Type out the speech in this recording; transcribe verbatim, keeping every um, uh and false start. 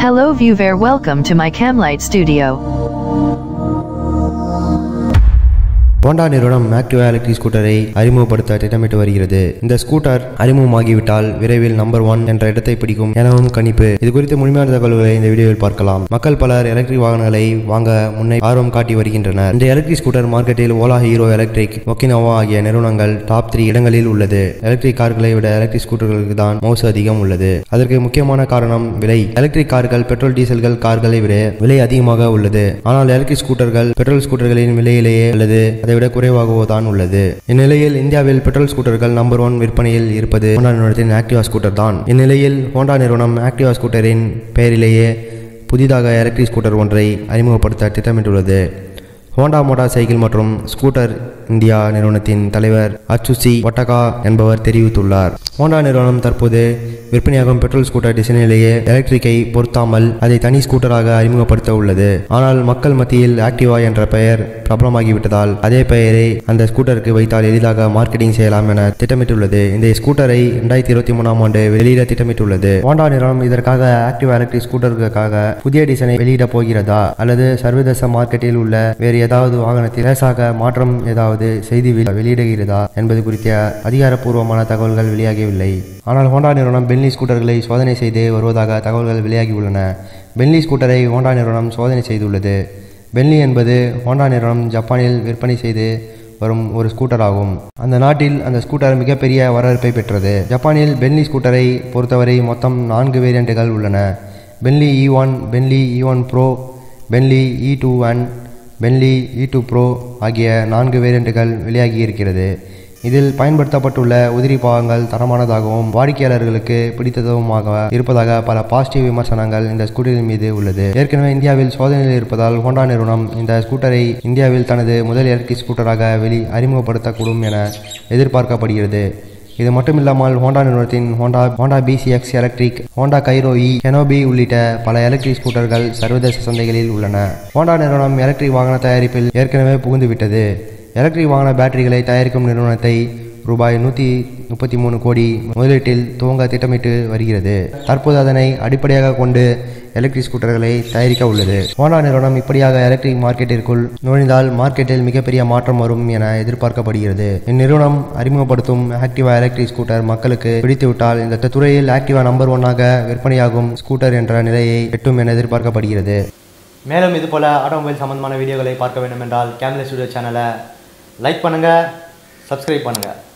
Hello viewer, welcome to my Camlight Studio. Honda நிறுவனம் Activa electric ஸ்கூட்டரை அறிமுகப்படுத்த திட்டமிட்டு வருகிறது. இந்த ஸ்கூட்டர் அறிமுகமாகிவிட்டால் விரைவில் நம்பர் ஒன் என்ற இடத்தை பிடிக்கும் எனவும் கணிப்பு. இது குறித்து முழுமையான தகவல்களை இந்த வீடியோவில் பார்க்கலாம். மக்கள் பலர் எலக்ட்ரிக் வாகனங்களை வாங்க முன்னே ஆர்வம் காட்டி வருகின்றனர். இந்த எலக்ட்ரிக் ஸ்கூட்டர் மார்க்கெட்டில் ஓலா, ஹீரோ எலக்ட்ரிக், ஒக்கினோவா ஆகிய நிறுவனங்கள் டாப் த்ரீ இடங்களில் உள்ளது. எலக்ட்ரிக் கார்களை விட எலக்ட்ரிக் ஸ்கூட்டர்களுக்கு தான் மவுசு அதிகம் உள்ளது. அதற்கு முக்கியமான காரணம் விலை. எலக்ட்ரிக் கார்கள் பெட்ரோல் டீசல்கள் கார்களை விட விலை அதிகமாக உள்ளது. ஆனால் எலக்ட்ரிக் ஸ்கூட்டர்கள் பெட்ரோல் ஸ்கூட்டர்களின் விலையிலேயே அல்லது அதை விட குறைவாகவோ தான் உள்ளது. இந்நிலையில் இந்தியாவில் பெட்ரோல் ஸ்கூட்டர்கள் நம்பர் ஒன் விற்பனையில் இருப்பது ஹோண்டா நிறுவனத்தின் ஆக்டிவா ஸ்கூட்டர் தான். இந்நிலையில் ஹோண்டா நிறுவனம் ஆக்டிவா ஸ்கூட்டரின் பெயரிலேயே புதிதாக எலக்ட்ரிக் ஸ்கூட்டர் ஒன்றை அறிமுகப்படுத்த திட்டமிட்டுள்ளது. ஹோண்டா மோட்டார் சைக்கிள் மற்றும் ஸ்கூட்டர் இந்தியா நிறுவனத்தின் தலைவர் அச்சுசி ஒட்டகா என்பவர் தெரிவித்துள்ளார். ஹோண்டா நிறுவனம் தற்போது விற்பனையாகும் பெட்ரோல் ஸ்கூட்டர் டிசைனிலேயே எலக்ட்ரிக்கை பொருத்தாமல் அதை தனி ஸ்கூட்டராக அறிமுகப்படுத்த உள்ளது. ஆனால் மக்கள் மத்தியில் ஆக்டிவா என்ற பெயர் பிரபலமாகிவிட்டதால் அதே பெயரை அந்த ஸ்கூட்டருக்கு வைத்தால் எளிதாக மார்க்கெட்டிங் செய்யலாம் என திட்டமிட்டுள்ளது. இந்த ஸ்கூட்டரை இரண்டாயிரத்தி இருபத்தி மூணாம் ஆண்டு வெளியிட திட்டமிட்டுள்ளது. ஹோண்டா நிறுவனம் இதற்காக ஆக்டிவா எலக்ட்ரிக் ஸ்கூட்டருக்காக புதிய டிசைனை வெளியிட போகிறதா அல்லது சர்வதேச மார்க்கெட்டில் உள்ள வேறு ஏதாவது வாகனத்தில் லேசாக மாற்றம் ஏதாவது செய்தி வெளியிடுகிறதா என்பது குறித்த அதிகாரப்பூர்வமான தகவல்கள் வெளியாகவில்லை. ஆனால் ஹோண்டா நிறுவனம் பென்லி ஸ்கூட்டர்களை சோதனை செய்து வருவதாக தகவல்கள் வெளியாகியுள்ளன. பென்லி ஸ்கூட்டரை ஹோண்டா நிறுவனம் சோதனை செய்துள்ளது. பென்லி என்பது ஹோண்டா நிறுவனம் ஜப்பானில் விற்பனை செய்து வரும் ஒரு ஸ்கூட்டர் ஆகும். அந்த நாட்டில் அந்த ஸ்கூட்டர் மிகப்பெரிய வரவேற்பை பெற்றது. ஜப்பானில் பென்லி ஸ்கூட்டரை பொறுத்தவரை மொத்தம் நான்கு வேரியண்ட்டுகள் உள்ளன. Benly e one, Benly e one pro, Benly e two one, Benly e two pro ஆகிய நான்கு வேரியண்ட்டுகள் வெளியாகி இருக்கிறது. இதில் பயன்படுத்தப்பட்டுள்ள உதிரி பாகங்கள் தரமானதாகவும் வாடிக்கையாளர்களுக்கு பிடித்ததுமாக இருப்பதாக பல பாசிட்டிவ் விமர்சனங்கள் இந்த ஸ்கூட்டரின் மீது உள்ளது. ஏற்கனவே இந்தியாவில் சோதனையில் இருப்பதால் ஹோண்டா நிறுவனம் இந்த ஸ்கூட்டரை இந்தியாவில் தனது முதல் எலக்ட்ரிக் ஸ்கூட்டராக வெளி அறிமுகப்படுத்தக்கூடும் என எதிர்பார்க்கப்படுகிறது. இது மட்டுமில்லாமல் ஹோண்டா நிறுவனத்தின் Honda Honda PCX electric, Honda Gyro e, canopy உள்ளிட்ட பல எலக்ட்ரிக் ஸ்கூட்டர்கள் சர்வதேச சந்தைகளில் உள்ளன. ஹோண்டா நிறுவனம் எலக்ட்ரிக் வாகன தயாரிப்பில் ஏற்கனவே புகுந்துவிட்டது. எலக்ட்ரிக் வாகன பேட்டரிகளை தயாரிக்கும் நிறுவனத்தை ரூபாய் நூற்றி முப்பத்தி மூணு கோடி முதலீட்டில் துவங்க திட்டமிட்டு வருகிறது. தற்போது அதனை அடிப்படையாக கொண்டு எலக்ட்ரிக் ஸ்கூட்டர்களை தயாரிக்க உள்ளது. ஹோண்டா நிறுவனம் இப்படியாக எலக்ட்ரிக் மார்க்கெட்டிற்குள் நுழைந்தால் மார்க்கெட்டில் மிகப்பெரிய மாற்றம் வரும் என எதிர்பார்க்கப்படுகிறது. இந்நிறுவனம் அறிமுகப்படுத்தும் ஆக்டிவா எலக்ட்ரிக் ஸ்கூட்டர் மக்களுக்கு பிடித்துவிட்டால் இந்த துறையில் ஆக்டிவா நம்பர் ஒன்னாக விற்பனையாகும் ஸ்கூட்டர் என்ற நிலையை எட்டும் என எதிர்பார்க்கப்படுகிறது. மேலும் இதுபோல ஆட்டோமொபைல் சம்பந்தமான வீடியோக்களை பார்க்க வேண்டும் என்றால் கேம்லைட் ஸ்டுடியோ சேனலை லைக் பண்ணுங்கள், சப்ஸ்கிரைப் பண்ணுங்கள்.